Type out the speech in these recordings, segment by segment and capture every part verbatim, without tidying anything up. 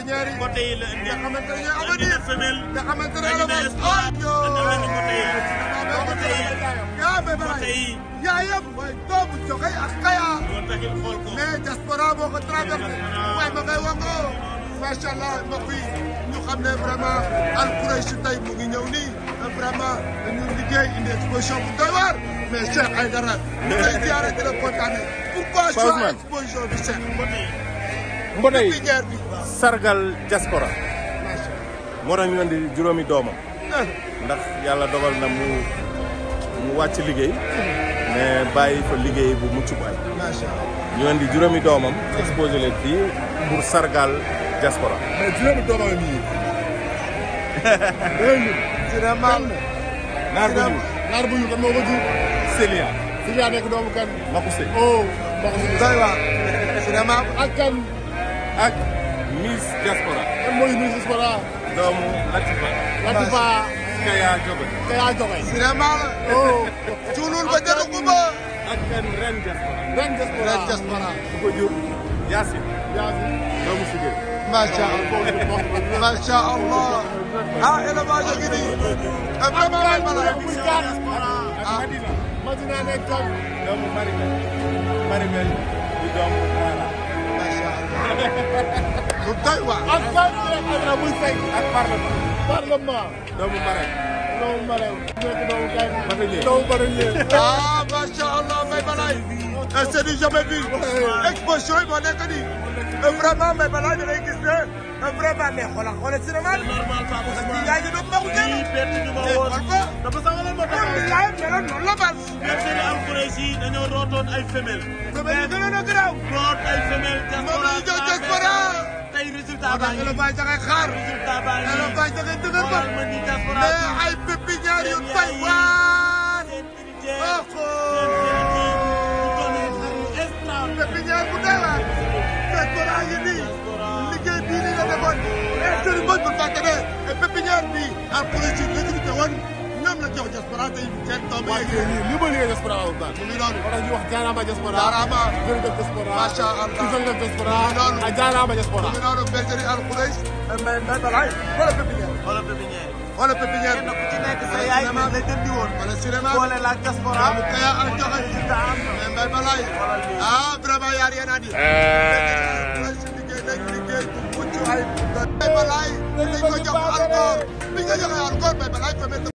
pépinière yi. côté yi la indi. nga xamante ne ñooy indi na femelle. nga xamante ne indi na espoir. indi na côté yi. côté yi. yaa may balaa côté yi. yaa yëpp mooy doomu Jogay ak Kaya. loolu taxit xool ko. mais diaspora boo ko traversé. waaye ma koy wangoo. macha allah mbokk yi ñu xam ne vraiment Al Khoureychi tey mu ngi ñëw nii vraiment dañu liggéey indi exposition bu doy waar mais Cheikh Aïdara ñu lay ziare di la kontaane pourquoi choix exposition bi Cheikh mboote yi sargal diaspora moo tax ñu andi juróomi doomam ndax yàlla dogal na mu mu wàcc liggéey mais bàyyi fa liggéey bu mucc bu ay ñu andi juróomi doomam exposé leen fii pour sargal diaspora. mais juróomi doomam yi. dina maam. naar bu ñu. naar bu ñu kan moo ko jur. Célia. Célia nekk doomu kan. Makou Seye. oh Makou Seye. doy waar. dina maam ak kan. ak Miss Diaspora. kan mooy Miss Diaspora. doomu Latifa. Latifa. Kaya Jogay. Kaya Jogay. dina maam. oh. cuulul ba jënd ko ba. ak kan ren diaspora. ren diaspora ren diaspora. ku ko jur Yacine. Yacine. doomu Sigé. macha allah macha allah. ah élevage gi nii. vraiment ay bala. ah Madina. Madina nekk tam. doomu Marimel. Marimel di doomu Rara. macha allah. lu doy waar. ak kan Adra muy fay. ak parlement. parlement. doomu Marème. doomu Marème. nekk doomu Gaye. Bataille. doomu Bataille. ah macha allah Mbaye Balaye. c'est du jamais vu. exposition yi moo nekk nii. vraiment Mbaye Balaye da ngay gis ne. vraiment mais xoolal xoolal cinéma bi. normal Pape Ousmane. yaa ngi doon Makou Seye. lii bett ñu ma woon. dafa sax wala moo tax. yaa ngi meloon noonu la bal. bergerie Al Khoureychi dañoo rootoon ay femelle. femelle yi gënoon a garaaw. root ay femelle. moom la ñu jox diaspora. tey résultat baa ngi. élevage da ngay xaar. résultat baa ngi. élevage da ngay dëgër ba. xoolal ma ni diaspora. mais ay pépinière yu doy waar. pépinière bu doy waar. diaspora yi nii. liggéey bii nii la defoon. mais sëriñ Mbodj bu fàtte ne pépinière bi Al Khoureychi recruté woon ñoom la jox diaspora tey seen doom yi. waaye lii li ma liggéey diaspora wu baax. mu ngi noonu. moo tax ñu wax jaaraama diaspora. jaaraama. jërëjëf diaspora. macha allah jërëjëf diaspora. mu ngi noonu. ak jaaraama diaspora. mu ngi noonu bergerie Al Khoureychi. mais mais Balaye wala pépinière. wala pépinière. wala pépinière. kenn ku ci nekk sa yaay la jëndi woon. wala cinéma. boole la diaspora. mu Kaya ak Jogay. mais Mbaye Balaye. ah vraiment y a rien à dire. liggéey nañ liggéey bu mucc ay. Mbaye Balaye dañ ko jox encore bi nga joxe encore Mbaye Balaye femelle.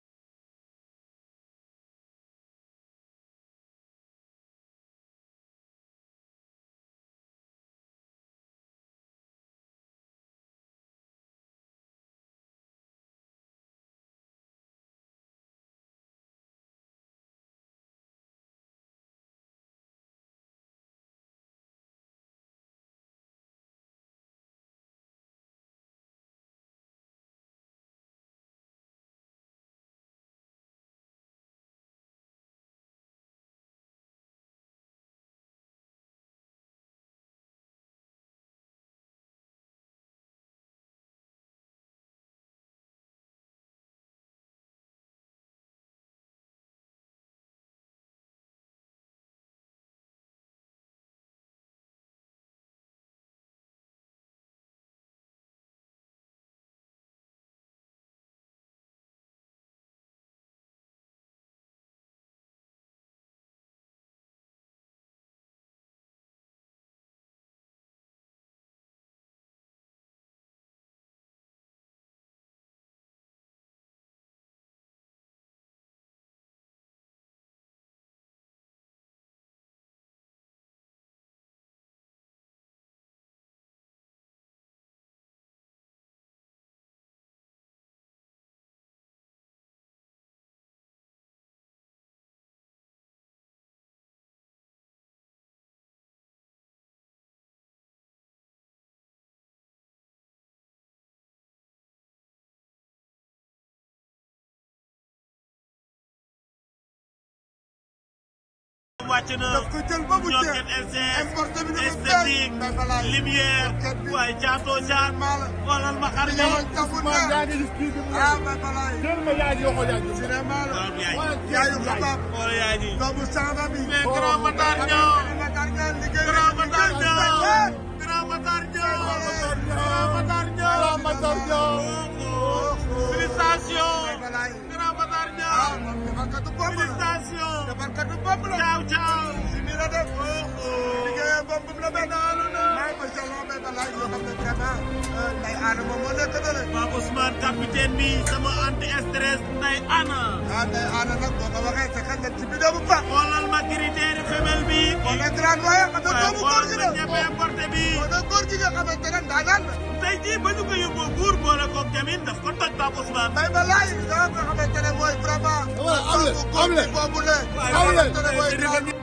wàcc na daf ko jël ba mu ñoo jeex. kenn importé bi esthétique dafa feeñ. Mbaye Balaye. lumière waaye jaatoo jaat xoolal ma xar Cinéma ñëw. taxul man na. yaa ngi gis kii bi mu ah Mbaye Balaye. jël ma yaa ngi yoo xool yaa ngi. cinéma la. waaw yaay yaayu xabaar. xool yaay ji. doomu Samba bi. mais grand Matar ñëw. Matar ñëw liggéey. grand Matar ñëw. liggéey. grand Matar ñëw. Grand Matar ñëw. grand Matar bomb la félicitations. defarkatu bomb la ciao ciao. si nii la def liggéeyam bomb la benn mais macha allah mais balaa yoo xam ne vraiment nday aana moom moo nekk na rek Pape Ousmane capitaine bi sama anti stress nday ana. ah nday aana nag boo ko waxee sa xel ci vidéo bu baax xoolal ma critère femelle bi. on est grand waaye xam nga doomu góor gi la ñebe importé bi. on est góor gi nga xamante ne ndaanaan la tey jii ba ñu ko yóbboo buur boole koog jamin daf ko toj Pape Ousmane. mais balaa yi nga xamante ne mooy vraiment am le am le boobu la am le xamante ne mooy